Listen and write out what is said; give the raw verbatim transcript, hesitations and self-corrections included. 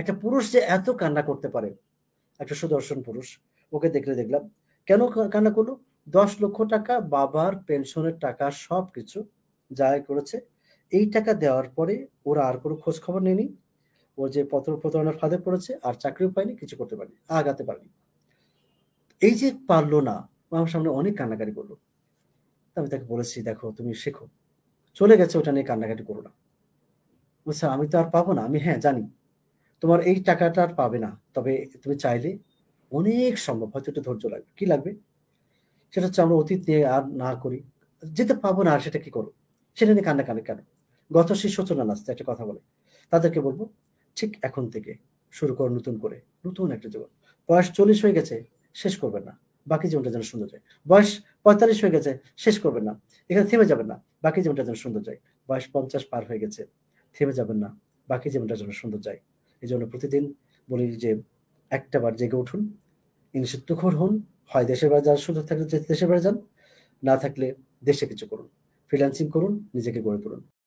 একটা পুরুষ যে এত কান্না করতে পারে, একটা সুদর্শন পুরুষ, ওকে দেখলে দেখলাম। কেন কা কান্না করলো? দশ লক্ষ টাকা বাবার পেনশনের টাকা সবকিছু যাই করেছে, এই টাকা দেওয়ার পরে ওরা আর কোনো খোঁজ খবর নেয়নি। ও যে পত্র প্রতারণার ফাঁদে পড়েছে, আর চাকরিও পায়নি, কিছু করতে পারেনি, আগাতে পারেনি। এই যে পারল না, ও আমার সামনে অনেক কান্নাকাটি করল। আমি তাকে বলেছি, "দেখো তুমি শেখো। চলে গেছে, ওটা নিয়ে কান্নাকাটি করো না।" বলছে, "আমি তো আর পাবো না।" আমি, "হ্যাঁ, জানি। তোমার এই টাকাটা আর পাবে না। তবে তুমি চাইলে অনেক সম্ভব, হয়তো একটু ধৈর্য লাগবে। কি লাগবে? সেটা হচ্ছে আমরা অতীত নিয়ে আর না করি। যেটা পাবো না আর সেটা কি করব? সেটা নিয়ে কান্নাকাটি কেন? গত শিশু সূচনা নাচতে একটা কথা বলে। তাদেরকে বলব, ঠিক এখন থেকে শুরু করো নতুন করে। নতুন একটা জীবন। বয়স চল্লিশ হয়ে গেছে, শেষ করবেন না। বাকি জীবনটা যেন সুন্দর যায়। বয়স পঁয়তাল্লিশ হয়ে গেছে, শেষ করবেন না। এখানে থেমে যাবেন না। বাকি জীবনটা যেন সুন্দর যায়। বয়স পঞ্চাশ পার হয়ে গেছে, থেমে যাবেন না। বাকি জীবনটা যেন সুন্দর যায়। এজন্য প্রতিদিন বলি যে, একটা বার জেগে উঠুন, ইনশে তুখোড় হন। হয় দেশের বাইরে যাওয়ার সুযোগ থাকলে যে দেশের বাইরে যান। না থাকলে দেশে কিছু করুন। ফ্রিল্যান্সিং করুন, নিজেকে গড়ে তুলুন।